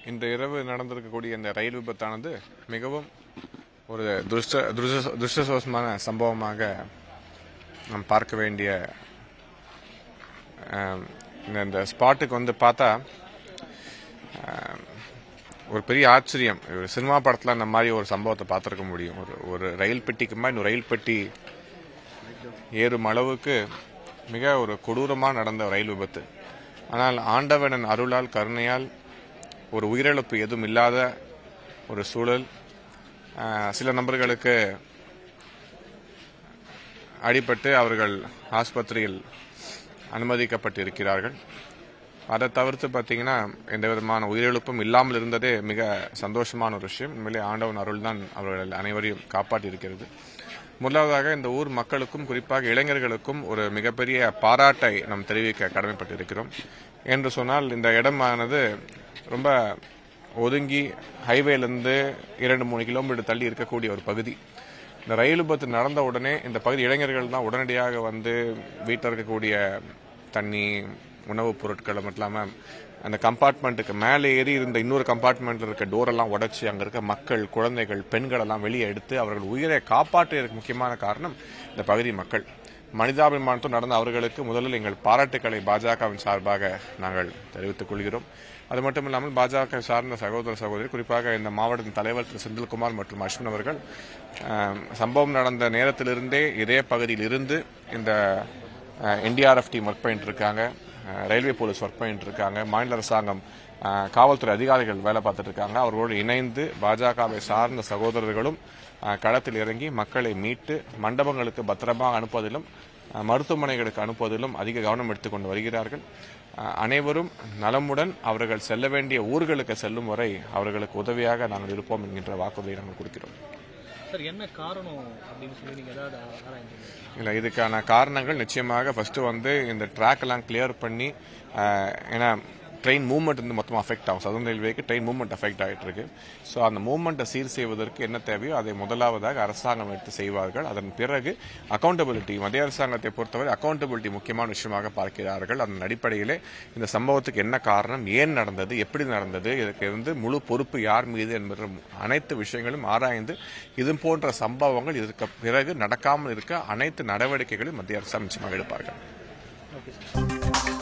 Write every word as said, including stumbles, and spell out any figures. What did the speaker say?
இந்த இரவு நடந்திருக்கக்கூடிய இந்த ரயில் விபத்தானது மிகவும் ஒரு துஷ்ட துஷ்டசோசமான சம்பவமாக நாம் பார்க்க வேண்டிய இந்த ஸ்பாட்டுக்கு வந்து பார்த்தா ஒரு பெரிய ஆச்சரியம். ஒரு சினிமா படத்தில் அந்த மாதிரி ஒரு சம்பவத்தை பார்த்துருக்க முடியும். ஒரு ஒரு ரயில் பெட்டிக்கு மாதிரி இன்னும் ரயில் பெட்டி ஏறும் அளவுக்கு மிக ஒரு கொடூரமாக நடந்த ரயில் விபத்து. ஆனால் ஆண்டவனின் அருளால் கருணையால் ஒரு உயிரிழப்பு எதுவும் இல்லாத ஒரு சூழல். சில நபர்களுக்கு அடிபட்டு அவர்கள் ஆஸ்பத்திரியில் அனுமதிக்கப்பட்டிருக்கிறார்கள். அதை தவிர்த்து பார்த்தீங்கன்னா எந்த விதமான உயிரிழப்பும் இல்லாமல் இருந்ததே மிக சந்தோஷமான ஒரு விஷயம். உண்மையிலே ஆண்டவன் அருள் தான் அவர்கள் அனைவரையும் காப்பாற்றியிருக்கிறது. முதலாவதாக இந்த ஊர் மக்களுக்கும் குறிப்பாக இளைஞர்களுக்கும் ஒரு மிகப்பெரிய பாராட்டை நாம் தெரிவிக்க கடமைப்பட்டிருக்கிறோம். என்று சொன்னால் இந்த இடமானது ரொம்ப ஒதுங்கி ஹைவேலேருந்து இரண்டு மூணு கிலோமீட்டர் தள்ளி இருக்கக்கூடிய ஒரு பகுதி. இந்த ரயில் விபத்து நடந்த உடனே இந்த பகுதி இளைஞர்கள் தான் உடனடியாக வந்து வீட்டில் இருக்கக்கூடிய தண்ணி, உணவுப் பொருட்கள் மட்டும் இல்லாமல் அந்த கம்பார்ட்மெண்ட்டுக்கு மேலே ஏறி இருந்த இன்னொரு கம்பார்ட்மெண்ட்டில் இருக்க டோரெல்லாம் உடைச்சி அங்கே இருக்க மக்கள், குழந்தைகள், பெண்கள் எல்லாம் வெளியே எடுத்து அவர்கள் உயிரை காப்பாற்றியதற்கு முக்கியமான காரணம் இந்த பகுதி மக்கள். மனிதாபிமானத்தும் நடந்த அவர்களுக்கு முதலில் எங்கள் பாராட்டுக்களை பாஜகவின் சார்பாக நாங்கள் தெரிவித்துக் கொள்கிறோம். அது மட்டும் இல்லாமல் பாஜக சார்ந்த சகோதர சகோதரி, குறிப்பாக இந்த மாவட்டத்தின் தலைவர் திரு செந்தில்குமார் மற்றும் அஸ்வின் அவர்கள் சம்பவம் நடந்த நேரத்திலிருந்தே இதே பகுதியில் இருந்து இந்த என்டிஆர்எஃப் டீம் ஒர்க் பண்ணிட்டு இருக்காங்க, ரயில்வே போலீஸ் ஒர்க் பண்ணிட்டு இருக்காங்க, மாநில அரசாங்கம் காவல்துறை அதிகாரிகள் வேலை பார்த்துட்டு இருக்காங்க. அவர்களோடு இணைந்து பாஜகவை சார்ந்த சகோதரர்களும் களத்தில் இறங்கி மக்களை மீட்டு மண்டபங்களுக்கு பத்திரமாக அனுப்புவதிலும் மருத்துவமனைகளுக்கு அனுப்புவதிலும் அதிக கவனம் எடுத்துக்கொண்டு வருகிறார்கள். அனைவரும் நலமுடன் அவர்கள் செல்ல வேண்டிய ஊர்களுக்கு செல்லும் வரை அவர்களுக்கு உதவியாக நாங்கள் இருப்போம் என்கின்ற வாக்குறுதியை நாங்கள் கொடுக்கிறோம். என்ன காரணம் அப்படின்னு சொல்லி நீங்க ஏதாவது இல்லை, இதுக்கான காரணங்கள் நிச்சயமாக ஃபர்ஸ்ட் வந்து இந்த ட்ராக் எல்லாம் கிளியர் பண்ணி, ஏன்னா ட்ரெயின் மூவ்மெண்ட் வந்து மொத்தமாக அஃபெக்ட் ஆகும். சதர்ன் ரயில்வேக்கு ட்ரெயின் மூவ்மெண்ட் அஃபெக்ட் ஆகிட்டு இருக்கு. ஸோ அந்த மூவ்மெண்ட்டை சீர் செய்வதற்கு என்ன தேவையோ அதை முதலாவதாக அரசாங்கம் எடுத்து செய்வார்கள். அதன் பிறகு அக்கௌண்டபிலிட்டி, மத்திய அரசாங்கத்தை பொறுத்தவரை அக்கௌண்டபிலிட்டி முக்கியமான விஷயமாக பார்க்கிறார்கள். அதன் அடிப்படையிலே இந்த சம்பவத்துக்கு என்ன காரணம், ஏன் நடந்தது, எப்படி நடந்தது, இதுக்கு வந்து முழு பொறுப்பு யார் மீது என்பது அனைத்து விஷயங்களும் ஆராய்ந்து இது போன்ற சம்பவங்கள் இதற்கு பிறகு நடக்காமல் இருக்க அனைத்து நடவடிக்கைகளையும் மத்திய அரசாங்கம் நிச்சயமாக எடுப்பார்கள்.